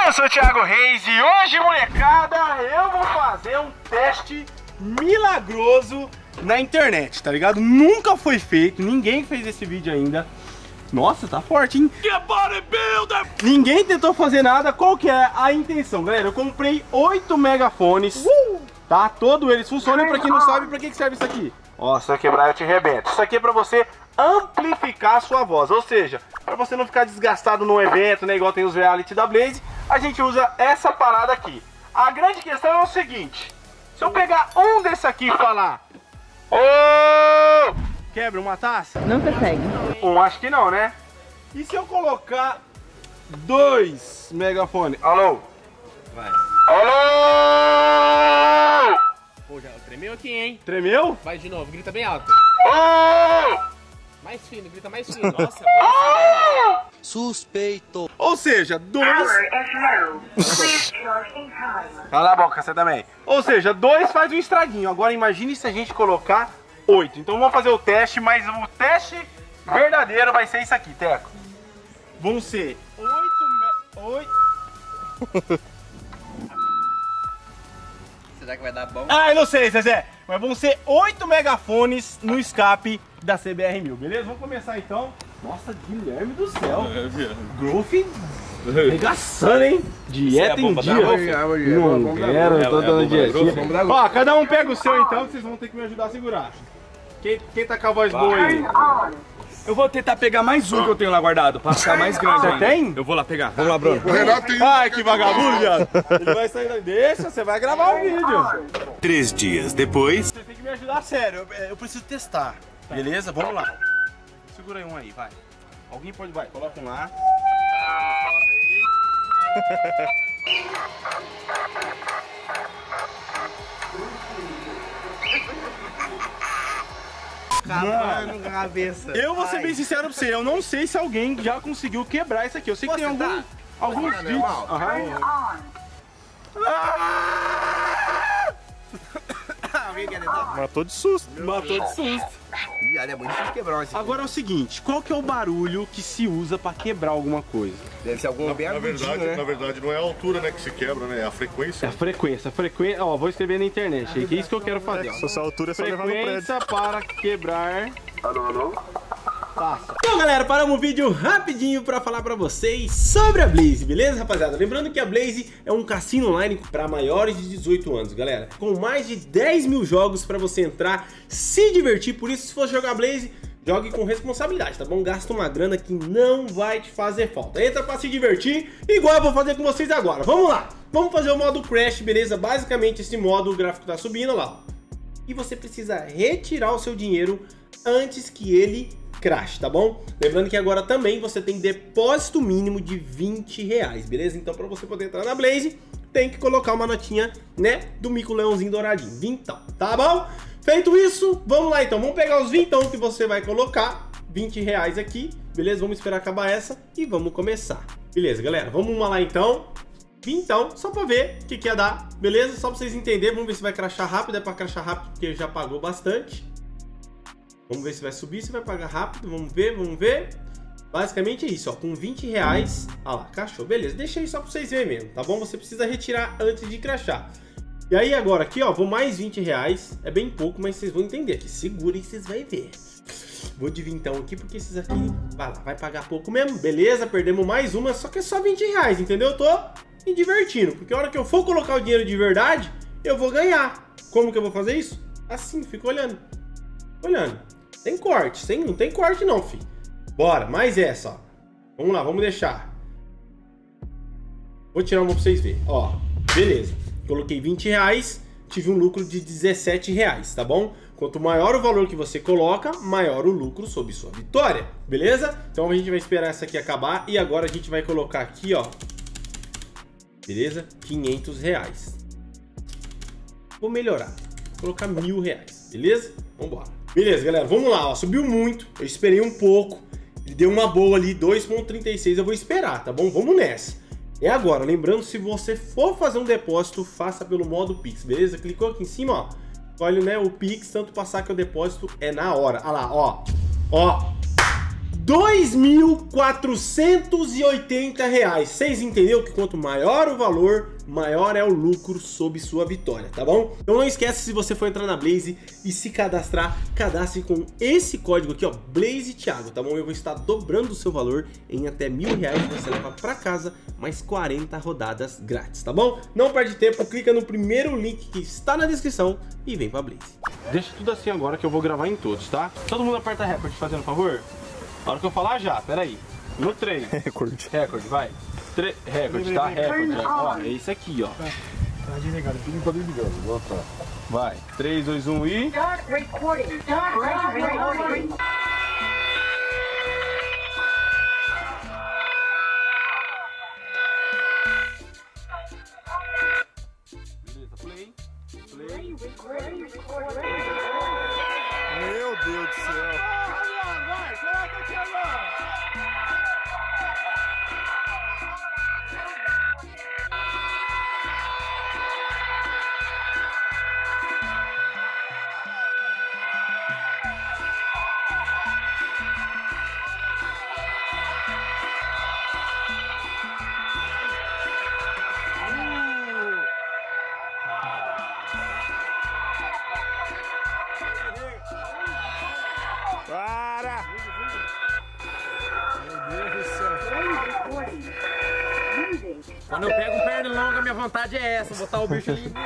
Eu sou o Thiago Reis e hoje, molecada, eu vou fazer um teste milagroso na internet, tá ligado? Nunca foi feito, ninguém fez esse vídeo ainda. Nossa, tá forte, hein? Ninguém tentou fazer nada. Qual que é a intenção, galera? Eu comprei 8 megafones, tá? Todos eles funcionam. E pra quem não sabe, pra que serve isso aqui? Ó, se eu quebrar eu te rebento. Isso aqui é pra você amplificar a sua voz, ou seja, pra você não ficar desgastado no evento, né? Igual tem os reality da Blaze, a gente usa essa parada aqui. A grande questão é o seguinte: se eu pegar um desse aqui e falar ô, quebra uma taça? Não consegue. Acho que não, né? E se eu colocar 2 megafones? Alô? Vai. Alô? Pô, já tremeu aqui, hein? Tremeu? Vai de novo, grita bem alto. Ô! Mais fino, grita mais fino. Nossa, Suspeito. Ou seja, 2... Cala a boca, você também. Ou seja, 2 faz um estraguinho. Agora imagine se a gente colocar 8. Então vamos fazer o teste, mas o teste verdadeiro vai ser isso aqui, Teco. Vão ser 8... será que vai dar bom? Ah, eu não sei, Zezé. Mas vão ser 8 megafones no escape da CBR1000, beleza? Vamos começar então. Nossa, Guilherme do céu. Growth regaçando, hein? Dieta em dia. Não quero, eu tô dando dietinha. Ó, cada um pega o seu então, que vocês vão ter que me ajudar a segurar. Quem tá com a voz boa aí? Eu vou tentar pegar mais um que eu tenho lá guardado, pra ficar mais grande. Você ainda. tem? Eu vou lá pegar. Vamos lá, Bruno. O Renato tem. Ai, que vagabundo, viado. Ele vai sair daí. Deixa, você vai gravar o vídeo. 3 dias depois. Você tem que me ajudar sério, eu preciso testar. Beleza? Vamos lá. Segura aí um aí, vai. Alguém pode, vai, coloca um lá. Mano, cabeça. Eu vou ser bem sincero pra você, eu não sei se alguém já conseguiu quebrar isso aqui. Eu sei que tem alguns vídeos. Alguém quer tentar? Matou de susto. Matou de susto. Ih, é muito difícil quebrar esse. Agora é o seguinte, qual que é o barulho que se usa pra quebrar alguma coisa? Deve ser algum bem agudinho, né? Na verdade, não é a altura, né, que se quebra, né? É a É frequência. a frequência, ó, vou escrever na internet aí, que é isso que eu quero fazer. Ó. Essa altura é só levar no prédio. Frequência para quebrar. Taça. Então, galera, paramos o vídeo rapidinho pra falar pra vocês sobre a Blaze, beleza, rapaziada? Lembrando que a Blaze é um cassino online pra maiores de 18 anos, galera. Com mais de 10 mil jogos pra você entrar, se divertir. Por isso, se for jogar Blaze, jogue com responsabilidade, tá bom? Gasta uma grana que não vai te fazer falta. Entra pra se divertir, igual eu vou fazer com vocês agora. Vamos lá! Vamos fazer o modo Crash, beleza? Basicamente, esse modo, o gráfico tá subindo, olha lá, ó. E você precisa retirar o seu dinheiro antes que ele crash, tá bom? Lembrando que agora também você tem depósito mínimo de R$20, beleza? Então pra você poder entrar na Blaze, tem que colocar uma notinha, né, do mico leãozinho douradinho, vintão, tá bom? Feito isso, vamos lá então, vamos pegar os vintão que você vai colocar, R$20 aqui, beleza? Vamos esperar acabar essa e vamos começar. Beleza, galera, vamos lá então. Vintão, só pra ver o que ia dar, beleza? Só pra vocês entenderem, vamos ver se vai crashar rápido, é pra crashar rápido porque já pagou bastante. Vamos ver se vai subir, se vai pagar rápido, vamos ver. Basicamente é isso, ó, com R$20, olha lá, crashou, beleza, deixa aí só pra vocês verem mesmo, tá bom? Você precisa retirar antes de crashar. E aí agora aqui, ó, vou mais R$20, é bem pouco, mas vocês vão entender aqui, segura e vocês vão ver. Vou de vintão aqui, porque esses aqui, vai pagar pouco mesmo, beleza, perdemos mais uma, só que é só R$20, entendeu? Eu tô me divertindo, porque a hora que eu for colocar o dinheiro de verdade, eu vou ganhar. Como que eu vou fazer isso? Assim, fico olhando. Tem corte, não tem corte não, filho. Bora, mais essa, ó. Vamos lá, vamos deixar. Vou tirar uma pra vocês verem, ó. Beleza, coloquei R$20, tive um lucro de R$17, tá bom? Quanto maior o valor que você coloca, maior o lucro sob sua vitória, beleza? Então a gente vai esperar essa aqui acabar e agora a gente vai colocar aqui, ó. Beleza? R$500. Vou melhorar, vou colocar R$1.000, beleza? Vambora. Beleza, galera, vamos lá, ó, subiu muito, eu esperei um pouco, ele deu uma boa ali, 2,36, eu vou esperar, tá bom? Vamos nessa. É agora, lembrando, se você for fazer um depósito, faça pelo modo Pix, beleza? Clicou aqui em cima, ó, escolhe, né, o Pix, tanto passar que o depósito é na hora. Olha lá, ó, R$2.480. Vocês entenderam que quanto maior o valor, maior é o lucro sob sua vitória, tá bom? Então não esquece, se você for entrar na Blaze e se cadastrar, cadastre com esse código aqui, ó, Blaze Thiago, tá bom? Eu vou estar dobrando o seu valor em até R$1.000, você leva pra casa mais 40 rodadas grátis, tá bom? Não perde tempo, clica no primeiro link que está na descrição e vem pra Blaze. Deixa tudo assim agora que eu vou gravar em todos, tá? Todo mundo aperta Record, fazendo favor? Na hora que eu falar já, peraí. No 3. Recorde. Recorde, vai. Recorde, tá? Recorde. Ó, é esse aqui, ó. Tá desligado, tudo tá desligado. Vai. 3, 2, 1 e... Start recording. Start recording. Beleza, play. Meu Deus do céu. Vai, coloca aqui agora. Para! Meu Deus do céu. Quando eu pego um perna longa, minha vontade é essa, botar o bicho ali.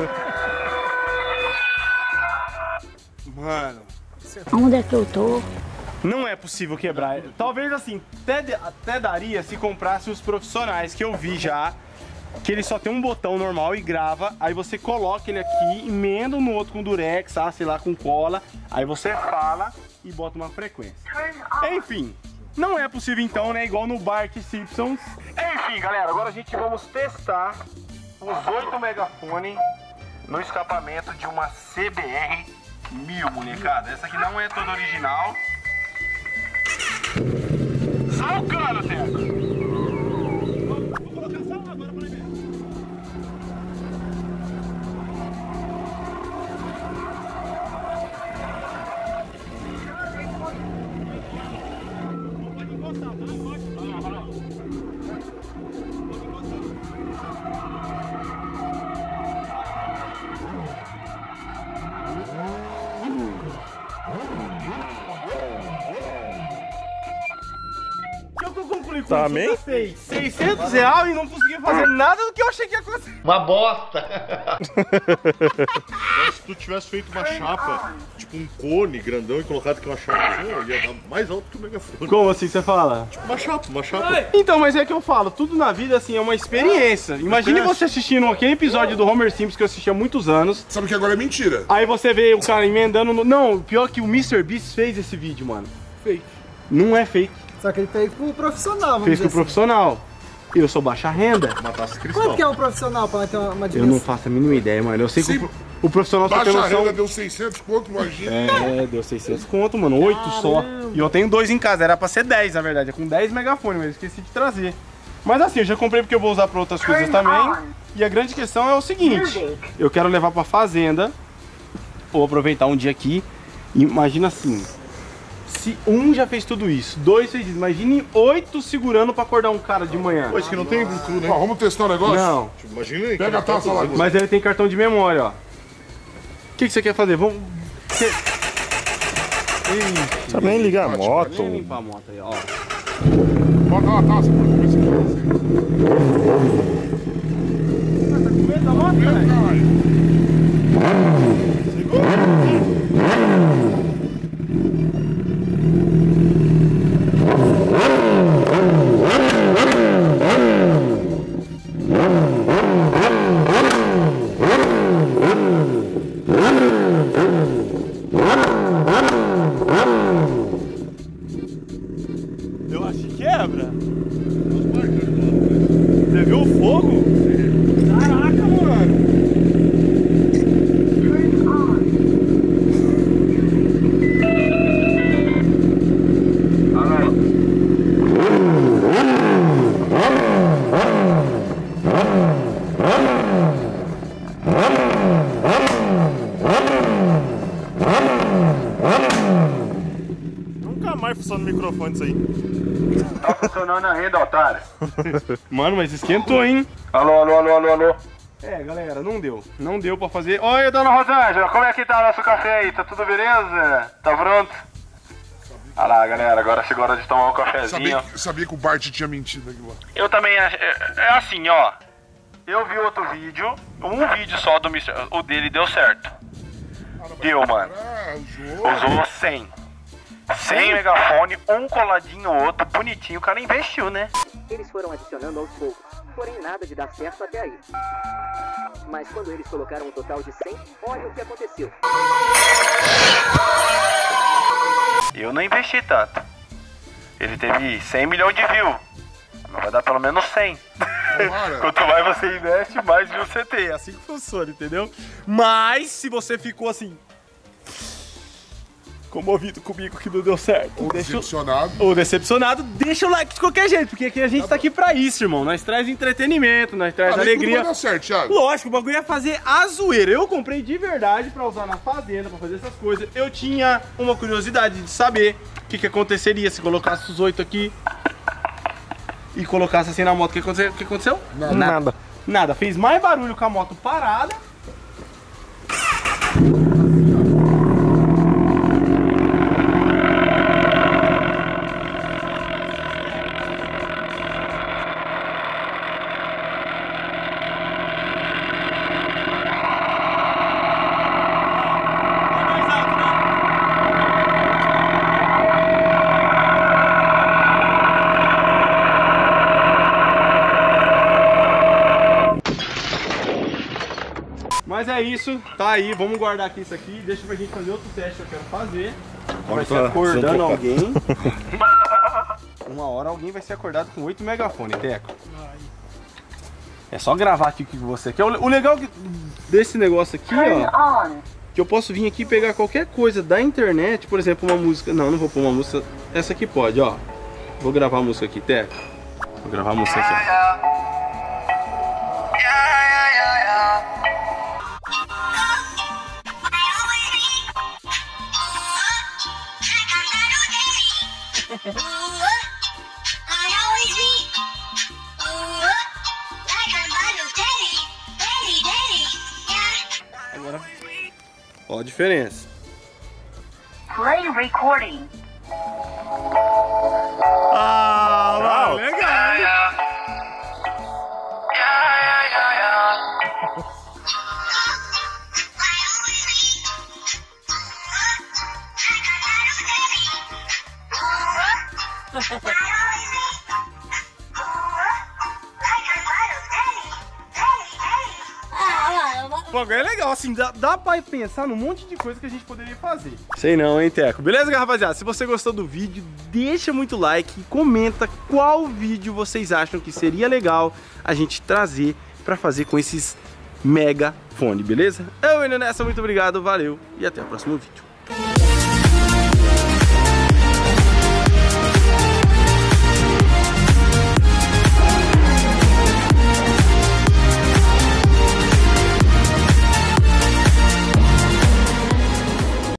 Mano, Onde é que eu tô? não é possível quebrar. Talvez assim, até daria se comprasse os profissionais que eu vi já. Que ele só tem um botão normal e grava. Aí você coloca ele aqui, emenda no outro com durex, sei lá, com cola. Aí você fala e bota uma frequência. Enfim, não é possível então, né? Igual no Bart Simpsons. Enfim, galera, agora a gente vamos testar os 8 megafones no escapamento de uma CBR 1000, molecada. Essa aqui não é toda original. Salcando, Teco! Tá, amém? R$600 e não consegui fazer nada do que eu achei que ia acontecer. Uma bosta. Se tu tivesse feito uma chapa, tipo um cone grandão e colocado aqui uma chapa assim, ia dar mais alto que o megafone. Como assim você fala? Tipo uma chapa. Então, mas é que eu falo, tudo na vida assim é uma experiência. Imagine você assistindo aquele episódio do Homer Simpsons que eu assisti há muitos anos. Sabe que agora é mentira. Aí você vê o cara emendando no... Não, pior que o Mr. Beast fez esse vídeo, mano. Fake. Não é fake. Só que ele fez com o profissional, vamos Fez com dizer o profissional. Eu sou baixa renda. Matasse assim. cristal. Quanto que é um profissional pra ter uma Eu dimensão? não faço a mínima ideia, mano. Eu sei que Sim. o profissional só tem Baixa noção... renda deu 600 conto, imagina. É, deu 600 conto, mano. 8 só. E eu tenho 2 em casa. Era pra ser 10, na verdade. É com 10 megafones, mas eu esqueci de trazer. Mas assim, eu já comprei porque eu vou usar pra outras coisas também. E a grande questão é o seguinte. Eu quero levar pra fazenda. Vou aproveitar um dia aqui. Imagina assim. Se um já fez tudo isso, 2 fez isso. Imagine 8 segurando pra acordar um cara de manhã. Pô, isso que não tem Bluetooth, né? Ó, vamos testar o negócio? Não. Tipo, imagina aí. Pega a taça lá. Mas ele tem cartão de memória, ó. O que você quer fazer? Vamos... Sabe nem ligar a moto. Vamos limpar a moto aí, ó. Bota uma taça, pô. Vê se quer assim. Tá com medo da moto, velho? Eu acho que quebra. Você viu o fogo? Caraca, mano. Não Nunca mais funciona o microfone isso aí. Tá funcionando ainda, otário. Mano, mas esquentou, hein? Alô. É, galera, não deu. Não deu pra fazer. Oi, dona Rosângela, como é que tá o nosso café aí? Tá tudo beleza? Tá pronto? Olha lá, galera, agora chegou a hora de tomar um cafezinho. Sabia que o Bart tinha mentido aqui lá. Eu também acho. É assim, ó. Eu vi outro vídeo, um vídeo só do Mr. O dele deu certo. Deu, mano. Usou 100. 100 megafone, um coladinho o outro, bonitinho. O cara investiu, né? Eles foram adicionando aos poucos, porém nada de dar certo até aí. Mas quando eles colocaram um total de 100, olha o que aconteceu. Eu não investi tanto. Ele teve 100 milhões de views. Não vai dar pelo menos 100. Quanto mais você investe, mais views você tem. É assim que funciona, entendeu? Mas se você ficou assim, comovido comigo que não deu certo, ou decepcionado, deixa o like de qualquer jeito, porque aqui a gente tá aqui pra isso, irmão. Nós traz entretenimento, nós traz alegria. Não vai dar certo, Thiago. Lógico, o bagulho é fazer a zoeira. Eu comprei de verdade pra usar na fazenda, pra fazer essas coisas. Eu tinha uma curiosidade de saber o que aconteceria se colocasse os 8 aqui e colocasse assim na moto. O que aconteceu? Nada. Fez mais barulho com a moto parada. Mas é isso, tá aí, vamos guardar aqui isso aqui, deixa pra gente fazer outro teste que eu quero fazer. Vai ser acordando alguém. Uma hora alguém vai ser acordado com 8 megafones, Teco. É só gravar aqui o que você quer. O legal desse negócio aqui, ó, que eu posso vir aqui e pegar qualquer coisa da internet, por exemplo, uma música. Não vou pôr uma música. Essa aqui pode, ó. Vou gravar a música aqui, Teco. Vou gravar a música aqui. Agora, ó a diferença. Play recording. Ah, legal, hein? Pô, é legal, assim, dá pra pensar num monte de coisa que a gente poderia fazer. Sei não, hein, Teco? Beleza, rapaziada? Se você gostou do vídeo, deixa muito like e comenta qual vídeo vocês acham que seria legal a gente trazer pra fazer com esses megafone, beleza? Eu indo nessa, muito obrigado, valeu e até o próximo vídeo.